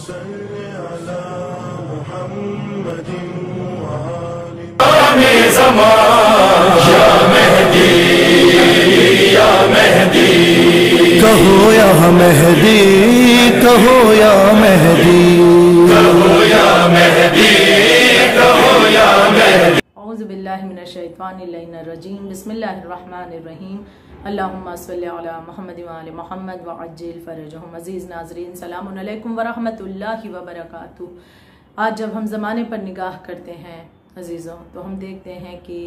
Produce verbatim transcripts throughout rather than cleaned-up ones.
कहो या मेहदी, कहो या मेहदी, कहो या मेहदी, कहो या मेहदी। औज़ु बिल्लाहि मिनश शैतानिर रजीम। बिस्मिल्लाहिर्रहमानिर रहीम। अल्लाहुम्मा सल्लि अला मुहम्मद व आलि मुहम्मद व अज्जिल फरजहुम। अज़ीज़ नाज़रीन, सलामुन अलैकुम व रहमतुल्लाहि व बरकातुहू। आज जब हम ज़माने पर निगाह करते हैं अजीज़ों, तो हम देखते हैं कि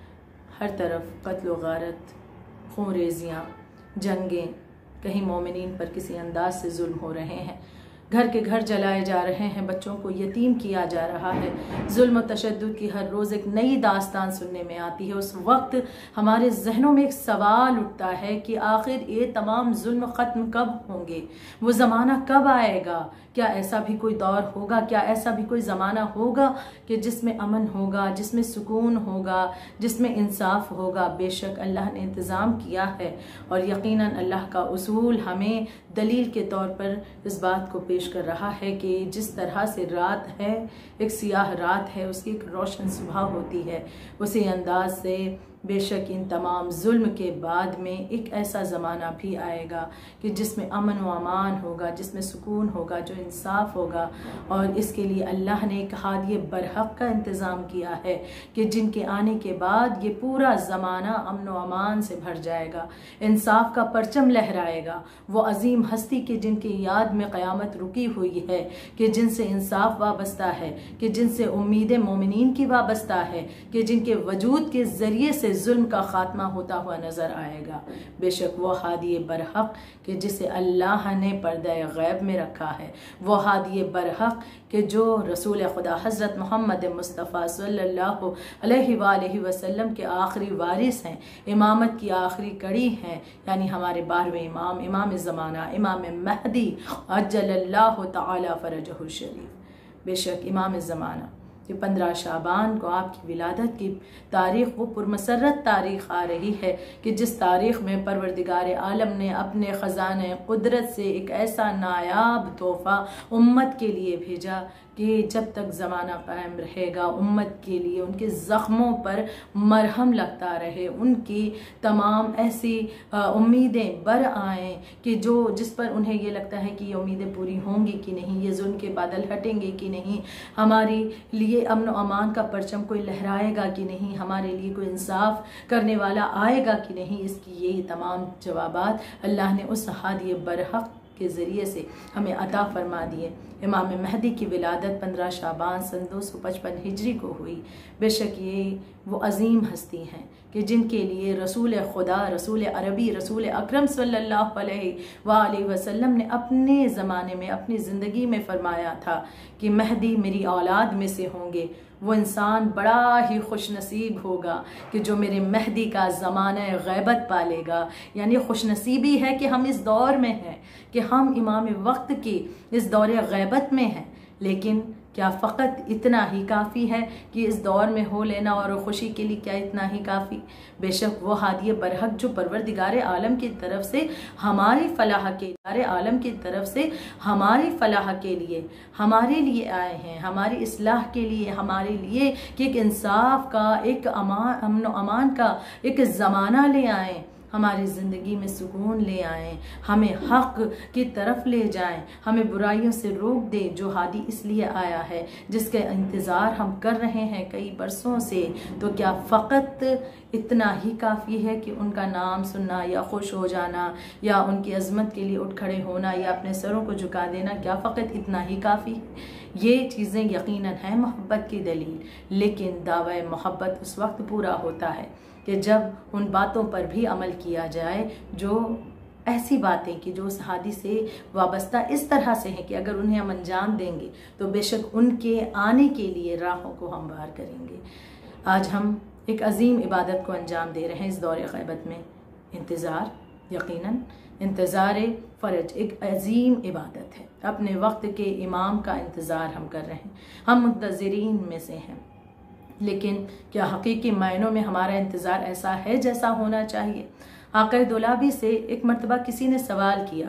हर तरफ कत्ल व गारत, खून रेज़ियाँ, जंगें, कहीं मोमिनीन पर किसी अंदाज से जुल्म हो रहे हैं, घर के घर जलाए जा रहे हैं, बच्चों को यतीम किया जा रहा है। जुल्म तशद्दुद की हर रोज़ एक नई दास्तान सुनने में आती है। उस वक्त हमारे जहनों में एक सवाल उठता है कि आखिर ये तमाम जुल्म ख़त्म कब होंगे, वो ज़माना कब आएगा? क्या ऐसा भी कोई दौर होगा, क्या ऐसा भी कोई ज़माना होगा कि जिसमें अमन होगा, जिसमें सुकून होगा, जिसमें इंसाफ होगा? बेशक अल्लाह ने इंतज़ाम किया है और यकीनन अल्लाह का उसूल हमें दलील के तौर पर इस बात को पेश कर रहा है कि जिस तरह से रात है, एक सियाह रात है, उसकी एक रोशन सुबह होती है, उसी अंदाज से बेशक इन तमाम जुल्म के बाद में एक ऐसा ज़माना भी आएगा कि जिसमें अमन व अमान होगा, जिसमें सुकून होगा, जो इंसाफ होगा। और इसके लिए अल्लाह ने एक हादिए बरहक का इंतज़ाम किया है कि जिनके आने के बाद ये पूरा ज़माना अमन व अमान से भर जाएगा, इंसाफ का परचम लहराएगा। वो अजीम हस्ती के जिनकी याद में क़यामत रुकी हुई है, कि जिनसे इंसाफ वाबस्ता है, कि जिनसे उम्मीद मोमिनीन की वाबस्ता है, कि जिनके वजूद के ज़रिए से जुल्म का खात्मा होता हुआ नजर आएगा। बेशक वो हादिए बरहक कि जिसे अल्लाह ने पर्दा गैब में रखा है, वो हादिए बरहक कि जो रसूल खुदा हज़रत मोहम्मद मुस्तफ़ा सल्लल्लाहु अलैहि वसल्लम के आखिरी वारिस हैं, इमामत की आखिरी कड़ी हैं, यानी हमारे बारहवें इमाम, इमाम ज़माना, इमाम महदी अज्जलल्लाहु तआला फरजहु शरीफ। बेशक इमाम ज़माना कि पंद्रह शाबान को आपकी विलादत की तारीख़, वो पुरमसरत तारीख़ आ रही है कि जिस तारीख़ में परवरदिगार आलम ने अपने ख़ज़ाने कुदरत से एक ऐसा नायाब तोहफ़ा उम्मत के लिए भेजा कि जब तक ज़माना कायम रहेगा, उम्मत के लिए उनके ज़ख्मों पर मरहम लगता रहे, उनकी तमाम ऐसी उम्मीदें बर आएँ कि जो जिस पर उन्हें ये लगता है कि ये उम्मीदें पूरी होंगी कि नहीं, ये जुल्म के बादल हटेंगे कि नहीं, हमारे लिए अमन व अमान का परचम कोई लहराएगा कि नहीं, हमारे लिए कोई इंसाफ करने वाला आएगा कि नहीं। इसकी ये तमाम जवाबात अल्लाह ने उस हादिए बरहक के ज़रिए से हमें अता फरमा दिए। इमाम महदी की विलादत पंद्रह शाबान सन दो सौ पचपन हिजरी को हुई। बेशक ये वो अजीम हस्ती हैं कि जिनके लिए रसूल खुदा, रसूल अरबी, रसूल अकरम सल्लल्लाहु अलैहि वसल्लम ने अपने ज़माने में, अपनी ज़िंदगी में फरमाया था कि महदी मेरी औलाद में से होंगे। वो इंसान बड़ा ही खुशनसीब होगा कि जो मेरे महदी का ज़माना गैबत पालेगा। यानी खुशनसीबी है कि हम इस दौर में हैं, कि हम इमाम वक्त की इस दौर गैबत में हैं। लेकिन क्या फ़कत इतना ही काफ़ी है कि इस दौर में हो लेना और खुशी के लिए क्या इतना ही काफ़ी? बेशक वो हादिए बरहक जो परवरदिगार आलम की तरफ से हमारी फलाह के आलम की तरफ से हमारी फलाह के लिए हमारे लिए आए हैं, हमारी इस्लाह के लिए, हमारे लिए कि एक इंसाफ का, एक अमान, अमन अमान का एक ज़माना ले आए, हमारी ज़िंदगी में सुकून ले आएँ, हमें हक़ की तरफ ले जाएं, हमें बुराइयों से रोक दे। जो हादी इसलिए आया है, जिसके इंतज़ार हम कर रहे हैं कई बरसों से, तो क्या फ़कत इतना ही काफ़ी है कि उनका नाम सुनना या खुश हो जाना या उनकी अज़मत के लिए उठ खड़े होना या अपने सरों को झुका देना, क्या फ़कत इतना ही काफ़ी है? ये चीज़ें यकीनन हैं मोहब्बत की दलील, लेकिन दावा मोहब्बत उस वक्त पूरा होता है कि जब उन बातों पर भी अमल किया जाए जो ऐसी बातें कि जो उस हादी से वाबस्ता इस तरह से हैं कि अगर उन्हें हम अंजाम देंगे तो बेशक उनके आने के लिए राहों को हमवार करेंगे। आज हम एक अजीम इबादत को अंजाम दे रहे हैं इस दौर ग़ैबत में। इंतज़ार, यकीनन इंतज़ार फ़र्ज एक अजीम इबादत है। अपने वक्त के इमाम का इंतज़ार हम कर रहे हैं, हम मुंतज़िरीन में से हैं। लेकिन क्या हकीकी मायनों में हमारा इंतज़ार ऐसा है जैसा होना चाहिए? आक़ा दुलाबी से एक मरतबा किसी ने सवाल किया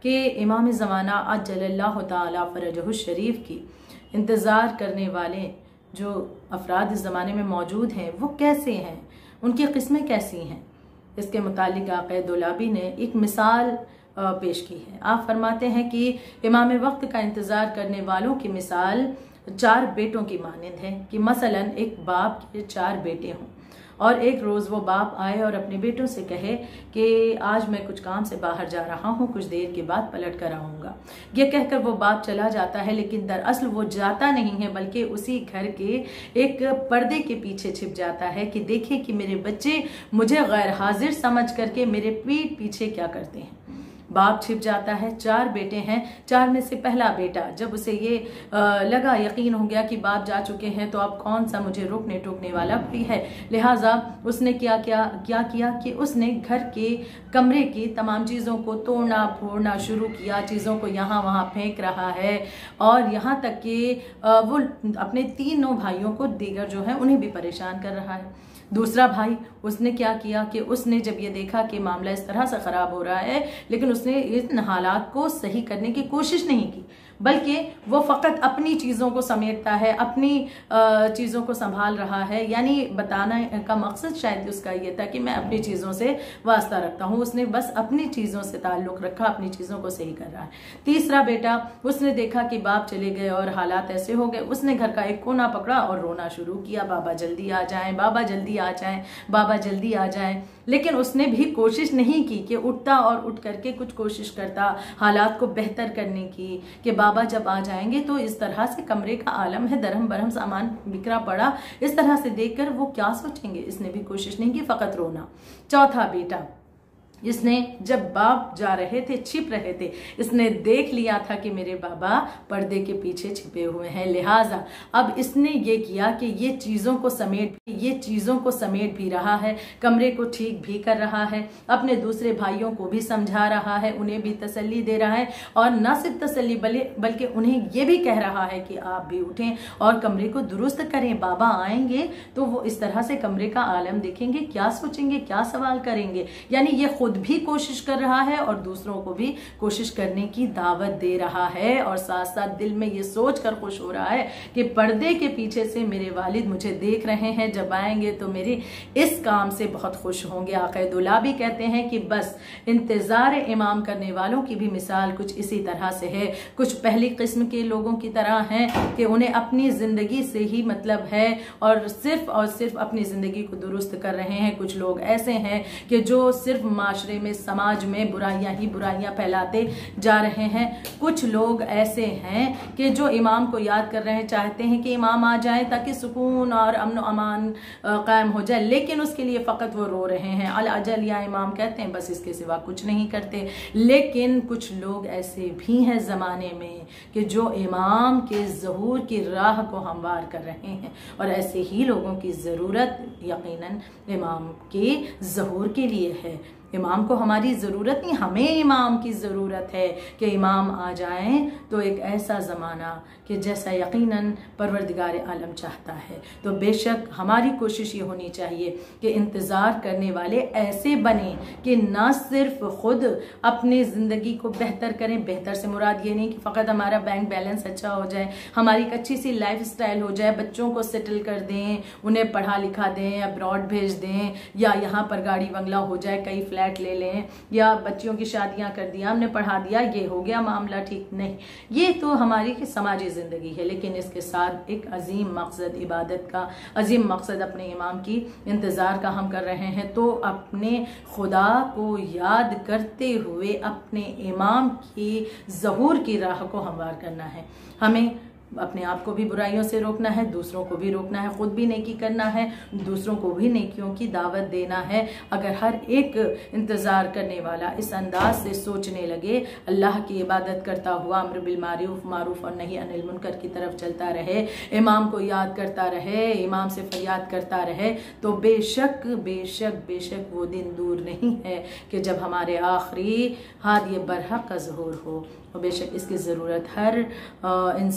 कि इमाम ज़माना अज्जलल्लाहु ताला फरजहु शरीफ की इंतज़ार करने वाले जो अफराद इस ज़माने में मौजूद हैं वो कैसे हैं, उनकी किस्में कैसी हैं। इसके मुतालिक आक़ा दुलाबी ने एक मिसाल पेश की है। आप फरमाते हैं कि इमाम वक्त का इंतज़ार करने वालों की मिसाल चार बेटों की मानिंद है कि मसलन एक बाप के चार बेटे हों और एक रोज़ वो बाप आए और अपने बेटों से कहे कि आज मैं कुछ काम से बाहर जा रहा हूँ, कुछ देर के बाद पलट कर आऊँगा। ये कहकर वो बाप चला जाता है, लेकिन दरअसल वो जाता नहीं है बल्कि उसी घर के एक पर्दे के पीछे छिप जाता है कि देखे कि मेरे बच्चे मुझे गैर हाजिर समझ करके मेरे पीठ पीछे क्या करते हैं। बाप छिप जाता है। चार बेटे हैं, चार में से पहला बेटा जब उसे ये आ, लगा, यकीन हो गया कि बाप जा चुके हैं तो अब कौन सा मुझे रोकने टोकने वाला कोई है, लिहाजा उसने क्या क्या क्या किया कि उसने घर के कमरे की तमाम चीज़ों को तोड़ना फोड़ना शुरू किया, चीज़ों को यहाँ वहाँ फेंक रहा है और यहाँ तक कि वो अपने तीनों भाइयों को दीगर जो है उन्हें भी परेशान कर रहा है। दूसरा भाई, उसने क्या किया कि उसने जब ये देखा कि मामला इस तरह से ख़राब हो रहा है, लेकिन उसने इन हालात को सही करने की कोशिश नहीं की, बल्कि वो फ़कत अपनी चीज़ों को समेटता है, अपनी चीज़ों को संभाल रहा है। यानी बताने का मकसद शायद उसका ये था कि मैं अपनी चीज़ों से वास्ता रखता हूँ। उसने बस अपनी चीज़ों से ताल्लुक़ रखा, अपनी चीज़ों को सही कर रहा है। तीसरा बेटा, उसने देखा कि बाप चले गए और हालात ऐसे हो गए, उसने घर का एक कोना पकड़ा और रोना शुरू किया, बाबा जल्दी आ जाएं, बाबा जल्दी आ जाएं, बाबा जल्दी आ जाएं। लेकिन उसने भी कोशिश नहीं की कि उठता और उठ करके कुछ कोशिश करता हालात को बेहतर करने की, कि बाबा जब आ जाएंगे तो इस तरह से कमरे का आलम है, दरहम बरहम सामान बिखरा पड़ा, इस तरह से देखकर वो क्या सोचेंगे, इसने भी कोशिश नहीं की, फ़कत रोना। चौथा बेटा, इसने जब बाप जा रहे थे, छिप रहे थे, इसने देख लिया था कि मेरे बाबा पर्दे के पीछे छिपे हुए हैं, लिहाजा अब इसने ये किया कि ये चीज़ों को समेट ये चीज़ों को समेट भी रहा है, कमरे को ठीक भी कर रहा है, अपने दूसरे भाइयों को भी समझा रहा है, उन्हें भी तसल्ली दे रहा है और न सिर्फ तसल्ली बल्कि उन्हें ये भी कह रहा है कि आप भी उठें और कमरे को दुरुस्त करें, बाबा आएंगे तो वो इस तरह से कमरे का आलम देखेंगे, क्या सोचेंगे, क्या सवाल करेंगे। यानी ये खुद भी कोशिश कर रहा है और दूसरों को भी कोशिश करने की दावत दे रहा है और साथ साथ दिल में ये सोच कर खुश हो रहा है कि पर्दे के पीछे से मेरे वालिद मुझे देख रहे हैं, जब आएंगे तो मेरे इस काम से बहुत खुश होंगे। आक़ा दुलाबी कहते हैं कि बस इंतजार इमाम करने वालों की भी मिसाल कुछ इसी तरह से है। कुछ पहली किस्म के लोगों की तरह हैं कि उन्हें अपनी जिंदगी से ही मतलब है और सिर्फ और सिर्फ अपनी जिंदगी को दुरुस्त कर रहे हैं। कुछ लोग ऐसे हैं कि जो सिर्फ माशरे में, समाज में बुराइयां ही बुराइयां फैलाते जा रहे हैं। कुछ लोग ऐसे हैं कि जो इमाम को याद कर रहे हैं, चाहते हैं कि इमाम आ जाए ताकि सुकून और अमन अमान कायम हो जाए, लेकिन उसके लिए फ़कत वो रो रहे हैं, अल अजल या इमाम कहते हैं, बस इसके सिवा कुछ नहीं करते। लेकिन कुछ लोग ऐसे भी हैं ज़माने में कि जो इमाम के ज़हूर की राह को हमवार कर रहे हैं और ऐसे ही लोगों की ज़रूरत यकीनन इमाम के ज़हूर के लिए है। इमाम को हमारी ज़रूरत नहीं, हमें इमाम की ज़रूरत है कि इमाम आ जाएं तो एक ऐसा ज़माना कि जैसा यकीनन परवरदिगार आलम चाहता है। तो बेशक हमारी कोशिश ये होनी चाहिए कि इंतज़ार करने वाले ऐसे बने कि ना सिर्फ ख़ुद अपनी ज़िंदगी को बेहतर करें, बेहतर से मुराद ये नहीं कि फ़कत हमारा बैंक बैलेंस अच्छा हो जाए, हमारी एक अच्छी सी लाइफ स्टाइल हो जाए, बच्चों को सेटल कर दें, उन्हें पढ़ा लिखा दें, अब्रॉड भेज दें, या यहाँ पर गाड़ी बंगला हो जाए, कई फ्लैट ले लें, या बच्चियों की शादियाँ कर दिया, हमने पढ़ा दिया, ये हो गया मामला ठीक। नहीं, ये तो हमारी समाजी ज़िंदगी है, लेकिन इसके साथ एक अजीम मकसद इबादत का, अजीम मकसद अपने इमाम की इंतज़ार का हम कर रहे हैं। तो अपने खुदा को याद करते हुए अपने इमाम की ज़हूर की राह को हमवार करना है। हमें अपने आप को भी बुराइयों से रोकना है, दूसरों को भी रोकना है, खुद भी नेकी करना है, दूसरों को भी नेकियों की दावत देना है। अगर हर एक इंतज़ार करने वाला इस अंदाज से सोचने लगे, अल्लाह की इबादत करता हुआ अम्र बिल मारूफ मारूफ और नही अनिल मुनकर की तरफ चलता रहे, इमाम को याद करता रहे, इमाम से फरियाद करता रहे, तो बेशक बेशक बेशक वो दिन दूर नहीं है कि जब हमारे आखिरी हादी बरहक का ज़हूर हो। और बेशक इसकी ज़रूरत हर इंसान को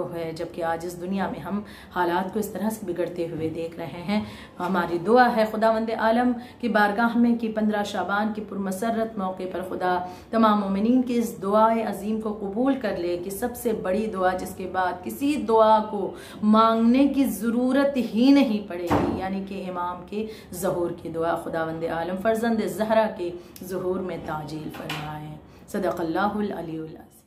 को है, जबकि आज इस दुनिया में हम हालात को इस तरह से बिगड़ते हुए देख रहे हैं। हमारी दुआ है खुदावंद आलम की बारगाह में कि पंद्रह शाबान के पुरमसरत मौके पर खुदा तमाम मोमिनीन की इस दुआए अजीम को कबूल कर ले कि सबसे बड़ी दुआ जिसके बाद किसी दुआ को मांगने की ज़रूरत ही नहीं पड़ेगी, यानी कि इमाम के ज़हूर की दुआ। खुदावंद आलम फर्जंद ज़हरा के ज़हूर में ताजील फरमाए। सदक़ल्लाहुल अलीयुल अज़ीम।